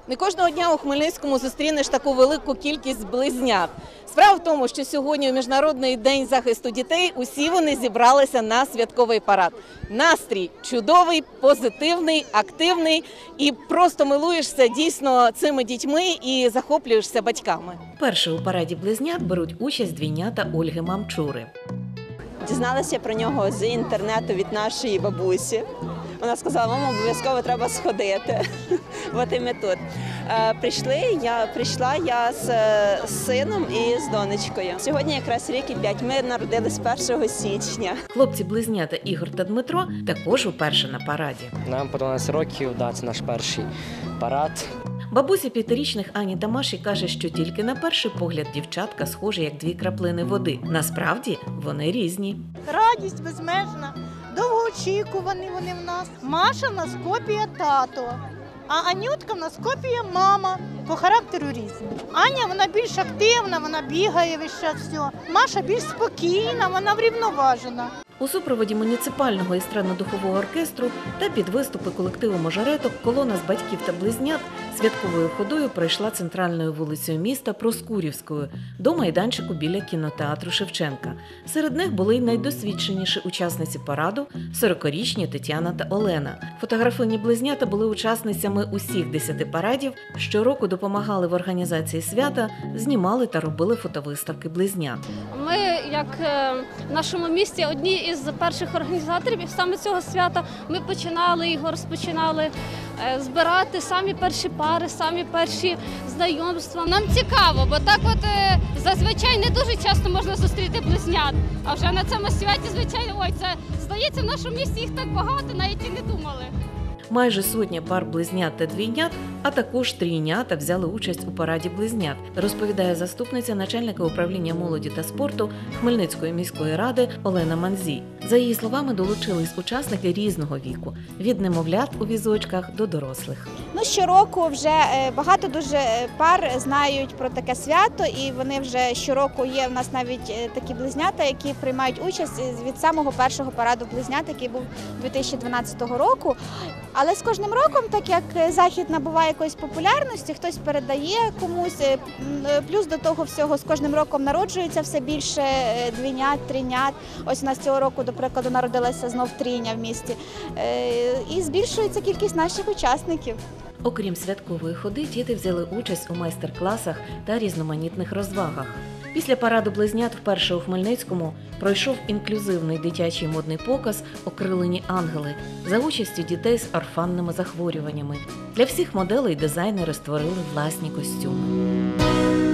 Не кожного дня у Хмельницькому зустрінеш таку велику кількість близнят. Справа в тому, що сьогодні у Міжнародний день захисту дітей усі вони зібралися на святковий парад. Настрій чудовий, позитивний, активний і просто милуєшся дійсно цими дітьми і захоплюєшся батьками. Перше у параді близнят беруть участь двійнята Ольги Мамчури. Дізналася про нього з інтернету від нашої бабусі. Вона сказала, мама, обов'язково треба сходити. От і ми тут. Прийшла я з сином і з донечкою. Сьогодні якраз рік і 5. Ми народились 1 січня. Хлопці-близнята Ігор та Дмитро також уперше на параді. Нам по 12 років, це наш перший парад. Бабуся 5-річних Ані та Маші каже, що тільки на перший погляд дівчатка схожі, як 2 краплини води. Насправді вони різні. Радість безмежна, довгоочікувані вони в нас. Маша в нас копія тато, а Анютка в нас копія мама. По характеру різні. Аня, вона більш активна, вона бігає весь час, все. Маша більш спокійна, вона врівноважена. У супроводі муніципального естрадно-духового оркестру та під виступи колективу мажореток колона з батьків та близнят святковою ходою пройшла центральною вулицею міста Проскурівською до майданчику біля кінотеатру Шевченка. Серед них були й найдосвідченіші учасниці параду – 40-річні Тетяна та Олена. Фотографині близнята були учасницями усіх 10 парадів, щороку допомагали в організації свята, знімали та робили фотовиставки близнят. Ми, як в нашому місті, одні із перших організаторів саме цього свята, ми починали його розпочинали збирати самі перші пари, самі перші знайомства. Нам цікаво, бо так зазвичай не дуже часто можна зустріти близнят. А вже на цьому святі, звичайно, це здається, в нашому місті їх так багато, навіть і не думали. Майже сотня пар близнят та двійнят, а також трійнята взяли участь у параді близнят, розповідає заступниця начальника управління молоді та спорту Хмельницької міської ради Олена Манзій. За її словами, долучились учасники різного віку – від немовлят у візочках до дорослих. Щороку вже багато дуже пар знають про таке свято, і вони вже щороку є в нас навіть такі близнята, які приймають участь від самого першого параду близнят, який був 2012 року. Але з кожним роком, так як захід набуває якоїсь популярності, хтось передає комусь, плюс до того всього з кожним роком народжується все більше двійнят, трійнят. Ось у нас цього року, до прикладу, народилася знов трійня в місті. І збільшується кількість наших учасників. Окрім святкової ходи, діти взяли участь у майстер-класах та різноманітних розвагах. Після параду близнят вперше у Хмельницькому пройшов інклюзивний дитячий модний показ «Окрилені ангели» за участю дітей з орфанними захворюваннями. Для всіх моделей дизайнери створили власні костюми.